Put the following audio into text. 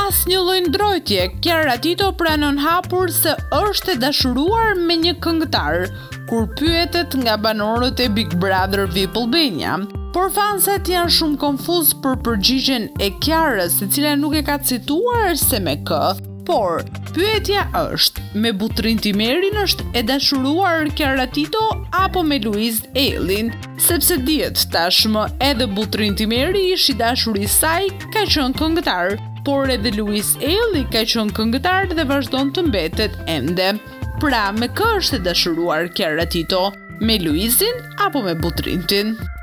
asnjë lloj ndrojtje, Kiara Titon pranon hapur se është e dashuruar me një këngëtar, kur pyetet nga banorët e Big Brother VIP Albania. Por fanset janë shumë konfuz për përgjigjen e Kiarës, e cila nuk e ka cituar se me kë. Por, pyetja është, me butrin Timerin është e dashuruar Kiara Titon apo me Luiz Ejllin? Sepse dihet tashmë edhe butrin Timeri ish i dashuri saj ka qenë këngëtar, por edhe Luiz Ejllin ka qenë këngëtar dhe vazhdon të mbetet ende. Pra, me kë është e dashuruar Kiara Titon? Me Luizin apo me butrintin?